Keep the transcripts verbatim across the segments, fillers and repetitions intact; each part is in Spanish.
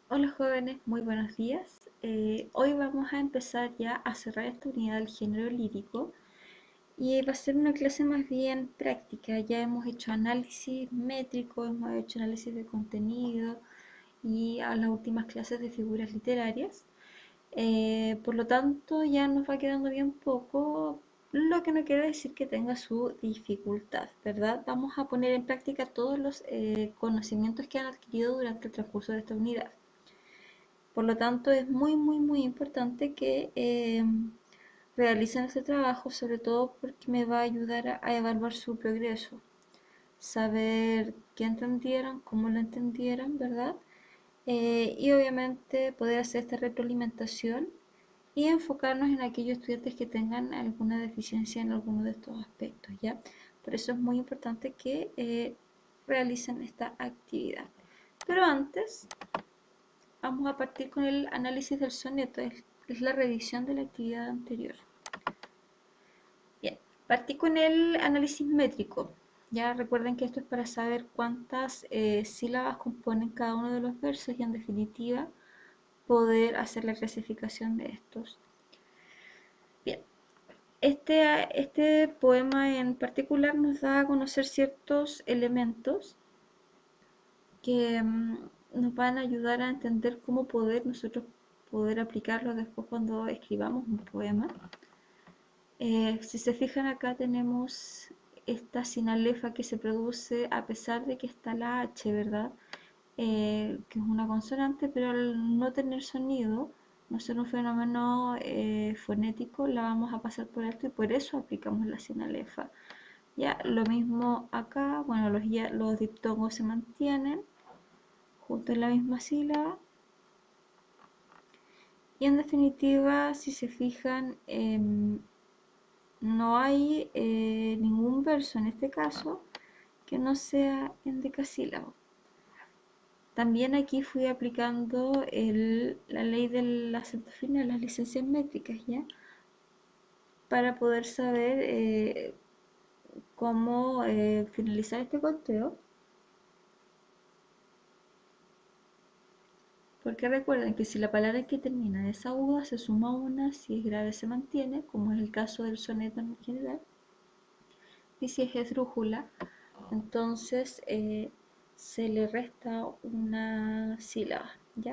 Hola jóvenes, muy buenos días. Eh, hoy vamos a empezar ya a cerrar esta unidad del género lírico y va a ser una clase más bien práctica. Ya hemos hecho análisis métrico, hemos hecho análisis de contenido y a las últimas clases de figuras literarias. Eh, por lo tanto, ya nos va quedando bien poco, lo que no quiere decir que tenga su dificultad, ¿verdad? Vamos a poner en práctica todos los eh, conocimientos que han adquirido durante el transcurso de esta unidad. Por lo tanto, es muy, muy, muy importante que eh, realicen este trabajo, sobre todo porque me va a ayudar a, a evaluar su progreso, saber qué entendieron, cómo lo entendieron, ¿verdad? Eh, y obviamente poder hacer esta retroalimentación y enfocarnos en aquellos estudiantes que tengan alguna deficiencia en alguno de estos aspectos, ¿ya? Por eso es muy importante que eh, realicen esta actividad. Pero antes vamos a partir con el análisis del soneto, es, es la revisión de la actividad anterior. Bien, partí con el análisis métrico. Ya recuerden que esto es para saber cuántas eh, sílabas componen cada uno de los versos y en definitiva poder hacer la clasificación de estos. Bien, este, este poema en particular nos da a conocer ciertos elementos que mm, nos van a ayudar a entender cómo poder nosotros poder aplicarlo después cuando escribamos un poema. Eh, si se fijan acá tenemos esta sinalefa que se produce a pesar de que está la H, ¿verdad? Eh, que es una consonante, pero al no tener sonido, no ser un fenómeno eh, fonético, la vamos a pasar por alto y por eso aplicamos la sinalefa. Ya, lo mismo acá, bueno, los, ya, los diptongos se mantienen junto en la misma sílaba. Y en definitiva, si se fijan, eh, no hay eh, ningún verso en este caso que no sea en decasílabo. También aquí fui aplicando el, la ley del acento final, las licencias métricas, ¿ya? Para poder saber eh, cómo eh, finalizar este conteo. Porque recuerden que si la palabra que termina es aguda se suma una, si es grave se mantiene, como es el caso del soneto en general. Y si es esdrújula, entonces eh, se le resta una sílaba, ¿ya?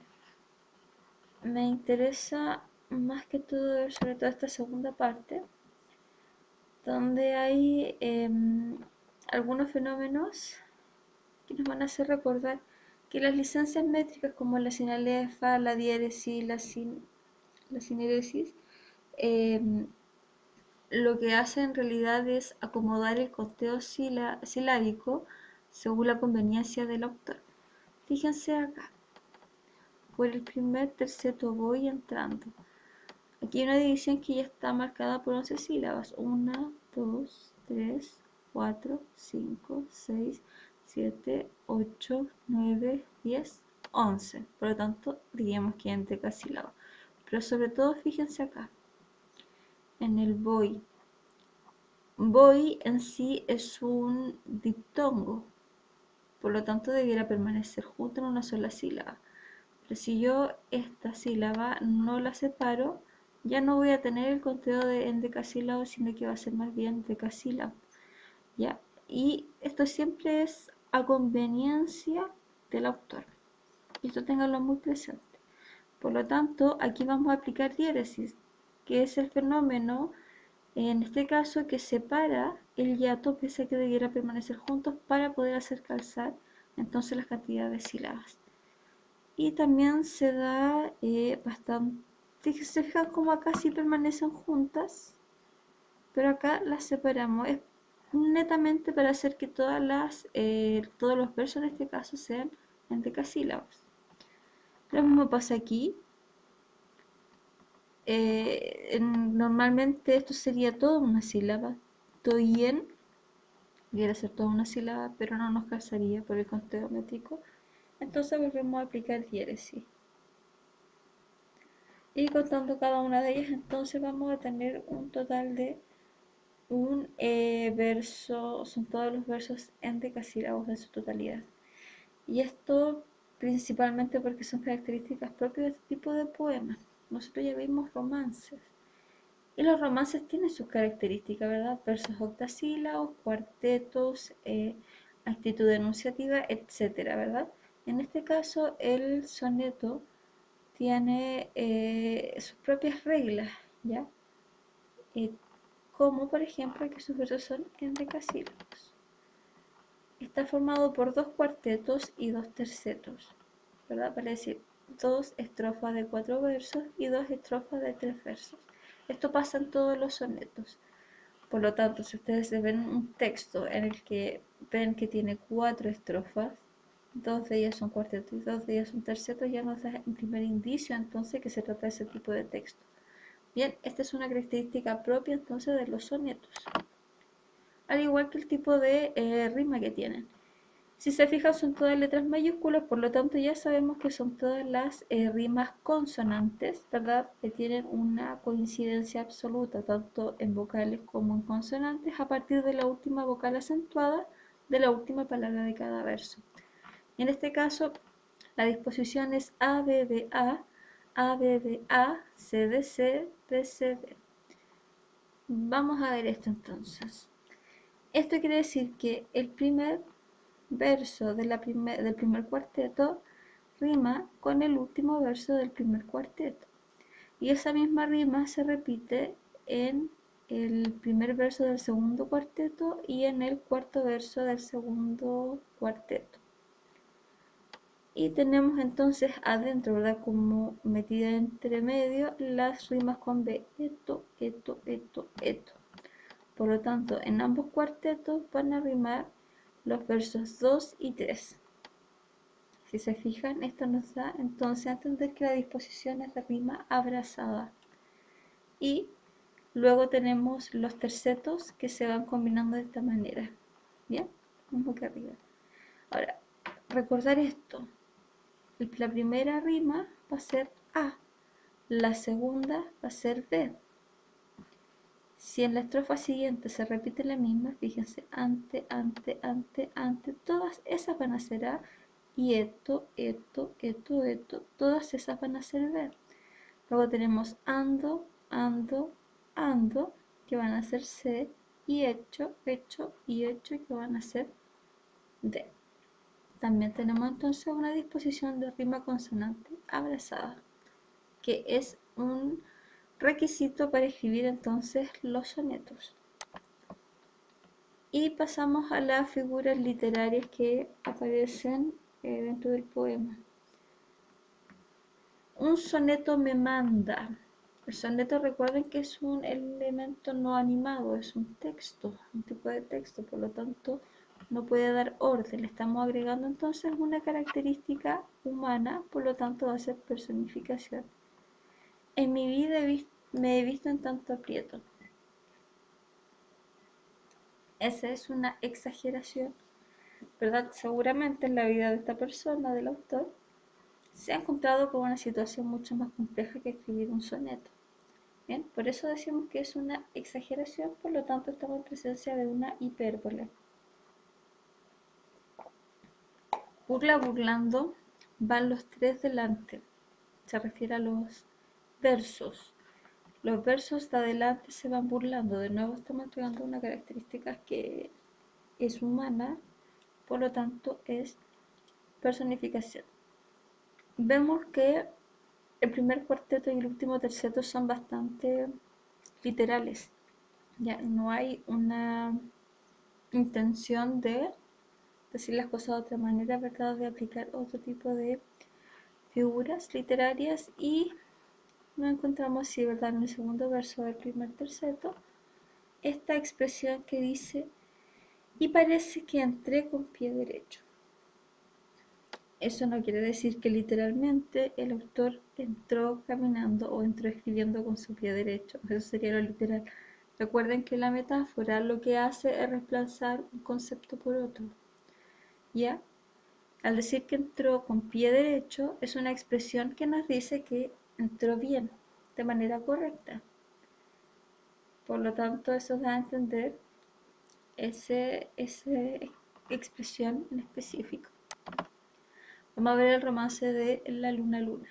Me interesa más que todo ver sobre todo esta segunda parte, donde hay eh, algunos fenómenos que nos van a hacer recordar que las licencias métricas como la sinalefa, la diéresis, la, sin, la sinéresis, eh, lo que hace en realidad es acomodar el conteo silábico según la conveniencia del autor. Fíjense acá, por el primer terceto voy entrando. Aquí hay una división que ya está marcada por once sílabas. uno, dos, tres, cuatro, cinco, seis, siete, ocho, nueve, diez, once. Por lo tanto, diríamos que en decasílabos. Pero sobre todo, fíjense acá, en el voy. Voy en sí es un diptongo, por lo tanto debiera permanecer junto en una sola sílaba. Pero si yo esta sílaba no la separo, ya no voy a tener el conteo de endecasílabos, sino que va a ser más bien decasílabo. ¿Ya? Y esto siempre es a conveniencia del autor. Y esto ténganlo muy presente. Por lo tanto, aquí vamos a aplicar diéresis, que es el fenómeno, en este caso, que separa el hiato, pese a que debiera permanecer juntos, para poder hacer calzar entonces las cantidades de sílabas. Y también se da eh, bastante, se fijan como acá sí permanecen juntas, pero acá las separamos. Es netamente para hacer que todas las, eh, todos los versos en este caso sean en decasílabos. Lo mismo pasa aquí. Eh, en, normalmente esto sería toda una sílaba. Toyen debería ser toda una sílaba, pero no nos calzaría por el conteo métrico. Entonces volvemos a aplicar diéresis. Y contando cada una de ellas, entonces vamos a tener un total de un eh, verso, son todos los versos en decasílabos en su totalidad. Y esto principalmente porque son características propias de este tipo de poemas. Nosotros ya vimos romances. Y los romances tienen sus características, ¿verdad? Versos octasílabos, cuartetos, eh, actitud enunciativa, etcétera, ¿verdad? En este caso, el soneto tiene eh, sus propias reglas, ¿ya? Eh, como, por ejemplo, que sus versos son en decasílabos. Está formado por dos cuartetos y dos tercetos, ¿verdad? Para decir, dos estrofas de cuatro versos y dos estrofas de tres versos. Esto pasa en todos los sonetos. Por lo tanto, si ustedes ven un texto en el que ven que tiene cuatro estrofas, dos de ellas son cuartetos y dos de ellas son tercetos, ya nos da un primer indicio entonces que se trata de ese tipo de texto. Bien, esta es una característica propia entonces de los sonetos, al igual que el tipo de eh, rima que tienen. Si se fijan, son todas letras mayúsculas, por lo tanto ya sabemos que son todas las eh, rimas consonantes, ¿verdad? Que tienen una coincidencia absoluta, tanto en vocales como en consonantes, a partir de la última vocal acentuada de la última palabra de cada verso. En este caso, la disposición es A, B, B, A, A, B, B, A, C, D, C, D, C, D. Vamos a ver esto entonces. Esto quiere decir que el primer verso de la primer, del primer cuarteto rima con el último verso del primer cuarteto. Y esa misma rima se repite en el primer verso del segundo cuarteto y en el cuarto verso del segundo cuarteto. Y tenemos entonces adentro, ¿verdad? Como metida entre medio, las rimas con B. Eto, eto, eto, eto. Por lo tanto, en ambos cuartetos van a rimar los versos dos y tres. Si se fijan, esto nos da entonces a entender que la disposición es de rima abrazada. Y luego tenemos los tercetos que se van combinando de esta manera. Bien, un poco arriba. Ahora, recordar esto. La primera rima va a ser A, la segunda va a ser B. Si en la estrofa siguiente se repite la misma, fíjense, ante, ante, ante, ante, todas esas van a ser A, y esto, esto, esto, esto, todas esas van a ser B. Luego tenemos ando, ando, ando, que van a ser C, y hecho, hecho y hecho, que van a ser D. También tenemos entonces una disposición de rima consonante abrazada, que es un requisito para escribir entonces los sonetos. Y pasamos a las figuras literarias que aparecen eh, dentro del poema. Un soneto me manda. El soneto, recuerden que es un elemento no animado, es un texto, un tipo de texto, por lo tanto no puede dar orden. Le estamos agregando entonces una característica humana, por lo tanto va a ser personificación. En mi vida he visto, me he visto en tanto aprieto. Esa es una exageración, ¿verdad? Seguramente en la vida de esta persona, del autor, se ha encontrado con una situación mucho más compleja que escribir un soneto. Bien, por eso decimos que es una exageración, por lo tanto estamos en presencia de una hipérbole. Burla burlando, van los tres delante. Se refiere a los versos. Los versos de adelante se van burlando. De nuevo estamos entregando una característica que es humana, por lo tanto es personificación. Vemos que el primer cuarteto y el último terceto son bastante literales. Ya no hay una intención de decir las cosas de otra manera, ¿verdad? De aplicar otro tipo de figuras literarias, y nos encontramos así, ¿verdad? En el segundo verso del primer terceto, esta expresión que dice: y parece que entré con pie derecho. Eso no quiere decir que literalmente el autor entró caminando o entró escribiendo con su pie derecho. Eso sería lo literal. Recuerden que la metáfora lo que hace es reemplazar un concepto por otro. ¿Ya? Al decir que entró con pie derecho, es una expresión que nos dice que entró bien, de manera correcta. Por lo tanto, eso da a entender ese, esa expresión en específico. Vamos a ver el romance de la luna luna.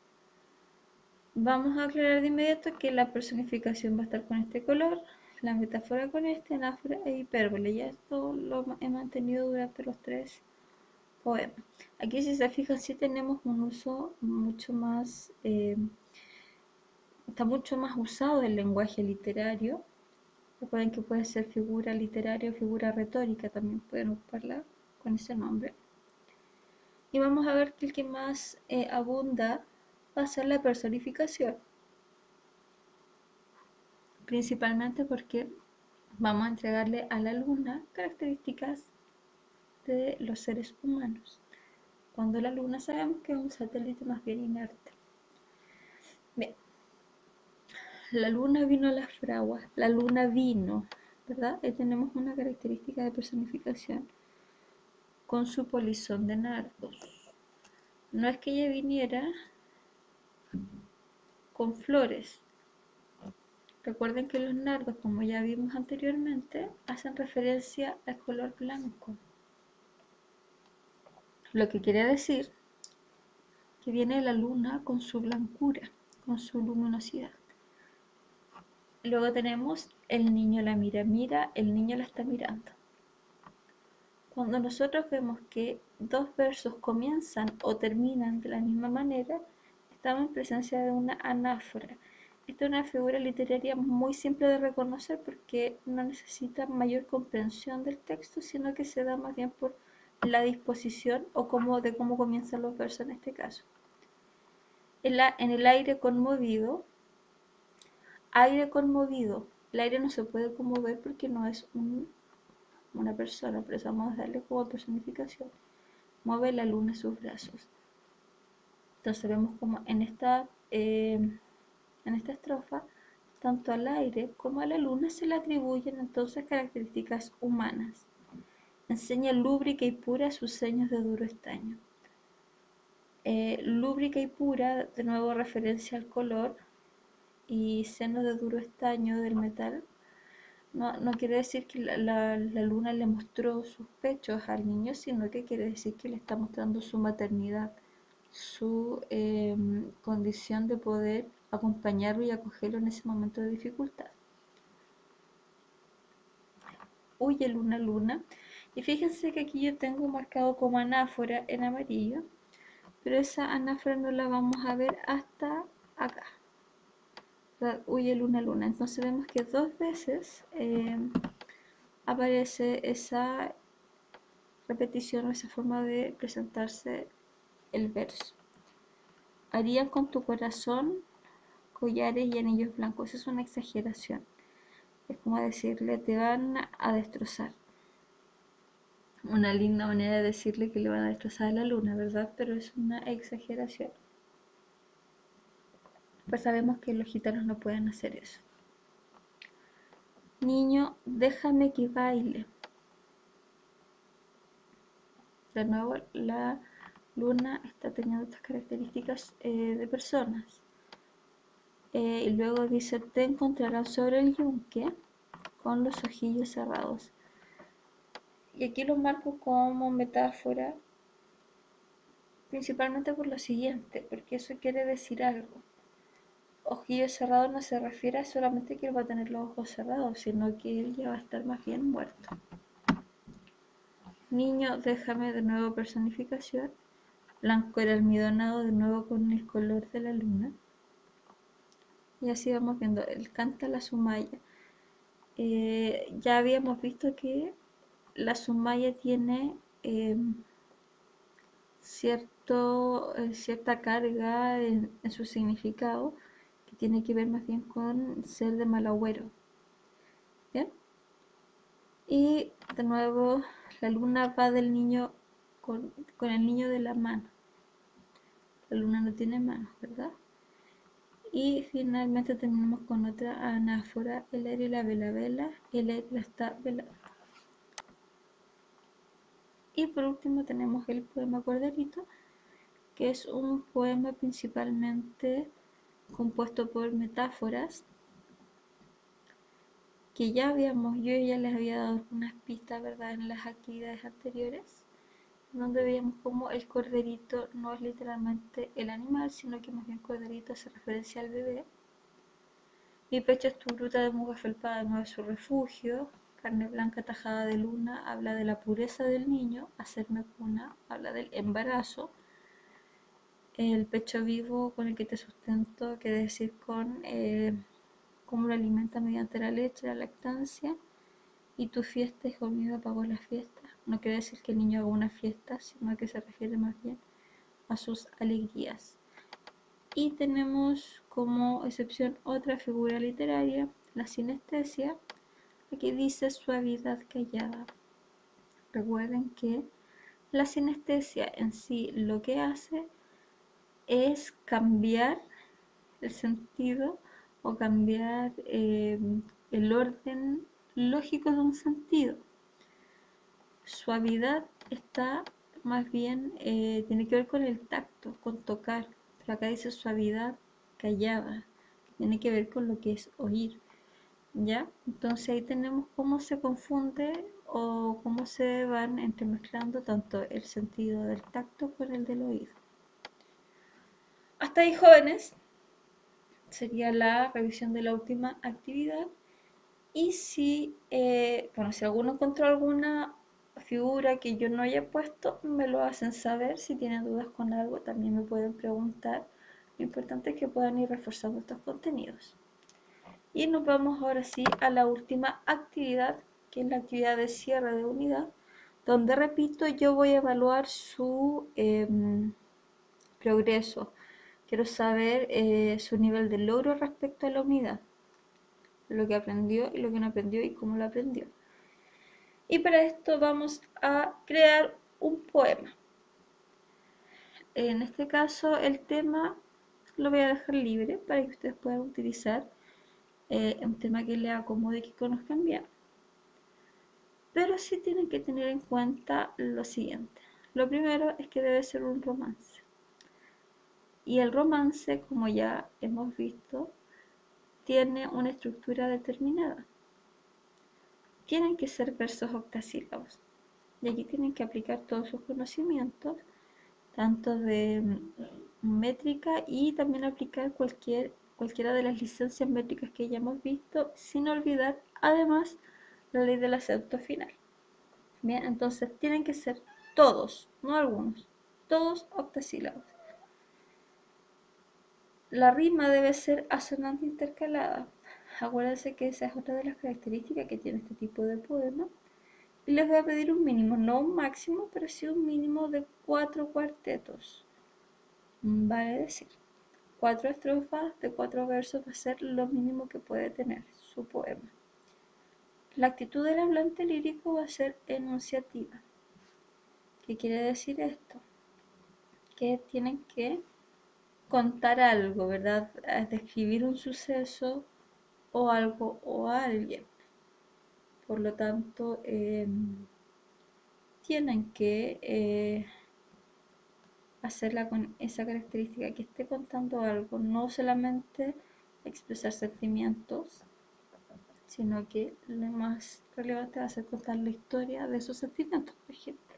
Vamos a aclarar de inmediato que la personificación va a estar con este color, la metáfora con este, anáfora e hipérbole. Ya esto lo he mantenido durante los tres poemas. Aquí, si se fijan, sí tenemos un uso mucho más, eh, está mucho más usado el lenguaje literario. Recuerden que puede ser figura literaria o figura retórica, también pueden ocuparla con ese nombre. Y vamos a ver que el que más eh, abunda va a ser la personificación, principalmente porque vamos a entregarle a la luna características de los seres humanos, cuando la luna sabemos que es un satélite más bien inerte. Bien, la luna vino a las fraguas, la luna vino, ¿verdad? Ahí tenemos una característica de personificación con su polizón de nardos. No es que ella viniera con flores. Recuerden que los nardos, como ya vimos anteriormente, hacen referencia al color blanco. Lo que quiere decir que viene la luna con su blancura, con su luminosidad. Luego tenemos el niño la mira, mira, el niño la está mirando. Cuando nosotros vemos que dos versos comienzan o terminan de la misma manera, estamos en presencia de una anáfora. Esta es una figura literaria muy simple de reconocer porque no necesita mayor comprensión del texto, sino que se da más bien por la disposición o cómo, de cómo comienzan los versos en este caso. En, la, en el aire conmovido, aire conmovido, el aire no se puede conmover porque no es un, una persona, por eso vamos a darle como personificación. Mueve la luna sus brazos. Entonces vemos como en esta, eh, en esta estrofa, tanto al aire como a la luna se le atribuyen entonces características humanas. Enseña lúbrica y pura sus seños de duro estaño. Eh, lúbrica y pura, de nuevo referencia al color, y senos de duro estaño del metal. No, no quiere decir que la, la, la luna le mostró sus pechos al niño, sino que quiere decir que le está mostrando su maternidad, su eh, condición de poder acompañarlo y acogerlo en ese momento de dificultad. Huye luna, luna. Y fíjense que aquí yo tengo marcado como anáfora en amarillo, pero esa anáfora no la vamos a ver hasta acá. Huye luna, luna. Entonces vemos que dos veces eh, aparece esa repetición o esa forma de presentarse el verso. Harían con tu corazón collares y anillos blancos. Eso es una exageración. Es como decirle, te van a destrozar. Una linda manera de decirle que le van a destrozar a la luna, ¿verdad? Pero es una exageración. Pues sabemos que los gitanos no pueden hacer eso. Niño, déjame que baile. De nuevo, la luna está teniendo estas características eh, de personas. Eh, y luego dice, te encontrarás sobre el yunque con los ojillos cerrados. Y aquí lo marco como metáfora, principalmente por lo siguiente, porque eso quiere decir algo. Ojillos cerrados no se refiere a solamente que él va a tener los ojos cerrados, sino que él ya va a estar más bien muerto. Niño, déjame, de nuevo personificación. Blanco el almidonado, de nuevo con el color de la luna. Y así vamos viendo, él canta la sumaya. Eh, ya habíamos visto que la sumaya tiene eh, cierto, eh, cierta carga en, en su significado, que tiene que ver más bien con ser de mal agüero. ¿Bien? Y de nuevo la luna va del niño con, con el niño de la mano. La luna no tiene manos, ¿verdad? Y finalmente terminamos con otra anáfora, el aire la vela vela, el aire la está velando. Y por último tenemos el poema Corderito, que es un poema principalmente compuesto por metáforas, que ya habíamos, yo ya les había dado algunas pistas, ¿verdad?, en las actividades anteriores, donde veíamos como el corderito no es literalmente el animal, sino que más bien corderito hace referencia al bebé. Mi pecho es tu gruta de muga felpada, no es su refugio. Carne blanca tajada de luna habla de la pureza del niño. Hacerme cuna habla del embarazo. El pecho vivo con el que te sustento, que decir con eh, cómo lo alimenta mediante la leche, la lactancia. Y tu fiesta, hijo mío, apagó la fiesta. No quiere decir que el niño haga una fiesta, sino que se refiere más bien a sus alegrías. Y tenemos como excepción otra figura literaria, la sinestesia. Aquí dice suavidad callada. Recuerden que la sinestesia en sí lo que hace es cambiar el sentido o cambiar eh, el orden lógico de un sentido. Suavidad está más bien, eh, tiene que ver con el tacto, con tocar, pero acá dice suavidad callada, que tiene que ver con lo que es oír, ¿ya? Entonces ahí tenemos cómo se confunde o cómo se van entremezclando tanto el sentido del tacto con el del oído. Hasta ahí, jóvenes, sería la revisión de la última actividad. Y si, eh, bueno, si alguno encontró alguna figura que yo no haya puesto, me lo hacen saber. Si tienen dudas con algo, también me pueden preguntar. Lo importante es que puedan ir reforzando estos contenidos. Y nos vamos ahora sí a la última actividad, que es la actividad de cierre de unidad, donde, repito, yo voy a evaluar su eh, progreso. Quiero saber eh, su nivel de logro respecto a la unidad, lo que aprendió y lo que no aprendió y cómo lo aprendió. Y para esto vamos a crear un poema. En este caso el tema lo voy a dejar libre para que ustedes puedan utilizar eh, un tema que les acomode y que conozcan bien. Pero sí tienen que tener en cuenta lo siguiente. Lo primero es que debe ser un romance. Y el romance, como ya hemos visto, tiene una estructura determinada. Tienen que ser versos octasílabos. Y aquí tienen que aplicar todos sus conocimientos, tanto de métrica y también aplicar cualquier, cualquiera de las licencias métricas que ya hemos visto, sin olvidar además la ley del acento final. Bien, entonces tienen que ser todos, no algunos, todos octasílabos. La rima debe ser asonante intercalada. Acuérdense que esa es otra de las características que tiene este tipo de poema. Y les voy a pedir un mínimo, no un máximo, pero sí un mínimo de cuatro cuartetos. Vale decir, cuatro estrofas de cuatro versos va a ser lo mínimo que puede tener su poema. La actitud del hablante lírico va a ser enunciativa. ¿Qué quiere decir esto? Que tienen que contar algo, ¿verdad? Describir un suceso o algo o a alguien. Por lo tanto, eh, tienen que eh, hacerla con esa característica, que esté contando algo, no solamente expresar sentimientos, sino que lo más relevante va a ser contar la historia de esos sentimientos, por ejemplo.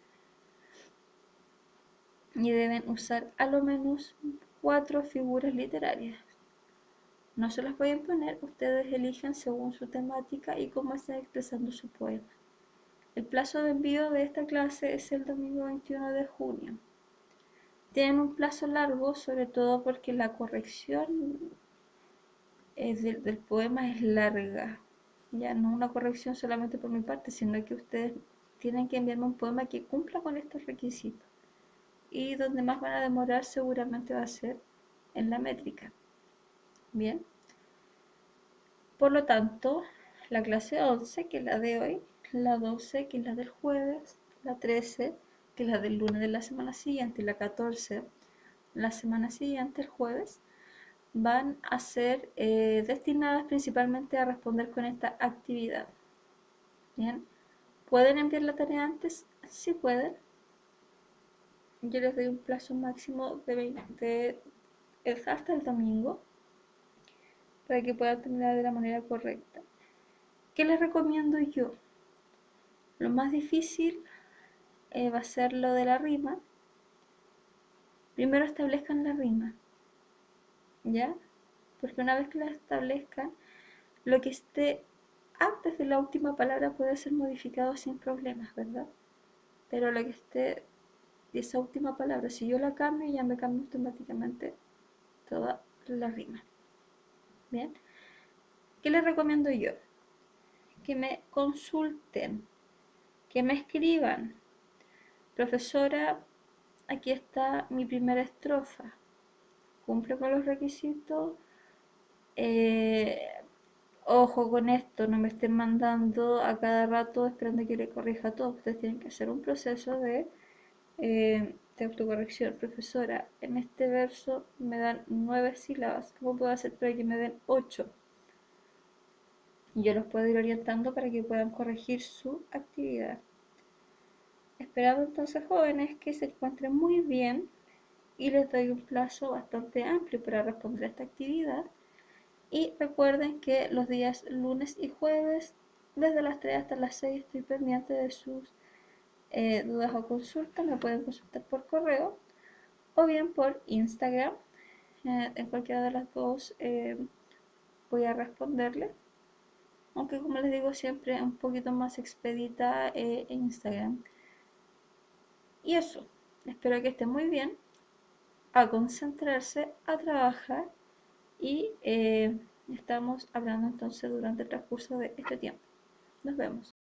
Y deben usar a lo menos cuatro figuras literarias. No se las voy a imponer, ustedes eligen según su temática y cómo están expresando su poema. El plazo de envío de esta clase es el domingo veintiuno de junio. Tienen un plazo largo, sobre todo porque la corrección del, del poema es larga. Ya no una corrección solamente por mi parte, sino que ustedes tienen que enviarme un poema que cumpla con estos requisitos. Y donde más van a demorar seguramente va a ser en la métrica. Bien. Por lo tanto, la clase once, que es la de hoy, la doce, que es la del jueves, la trece, que es la del lunes de la semana siguiente, y la catorce, la semana siguiente, el jueves, van a ser eh, destinadas principalmente a responder con esta actividad. Bien, ¿pueden enviar la tarea antes? Sí pueden. Yo les doy un plazo máximo de, de, de hasta el domingo para que puedan terminar de la manera correcta. ¿Qué les recomiendo yo? Lo más difícil eh, va a ser lo de la rima. Primero establezcan la rima, ¿ya? Porque una vez que la establezcan, lo que esté antes de la última palabra puede ser modificado sin problemas, ¿verdad? Pero lo que esté de esa última palabra, si yo la cambio, ya me cambia automáticamente toda la rima. Bien, ¿qué les recomiendo yo? Que me consulten, que me escriban. Profesora, aquí está mi primera estrofa. Cumple con los requisitos. Eh, ojo con esto, no me estén mandando a cada rato esperando que le corrija todo. Ustedes tienen que hacer un proceso de, eh, de autocorrección. Profesora, en este verso me dan nueve sílabas. ¿Cómo puedo hacer para que me den ocho? Y yo los puedo ir orientando para que puedan corregir su actividad. Esperamos entonces, jóvenes, que se encuentren muy bien y les doy un plazo bastante amplio para responder a esta actividad. Y recuerden que los días lunes y jueves, desde las tres hasta las seis, estoy pendiente de sus eh, dudas o consultas. Me pueden consultar por correo o bien por Instagram. Eh, en cualquiera de las dos eh, voy a responderle. Aunque como les digo siempre, un poquito más expedita eh, en Instagram. Y eso, espero que estén muy bien, a concentrarse, a trabajar y eh, estamos hablando entonces durante el transcurso de este tiempo. Nos vemos.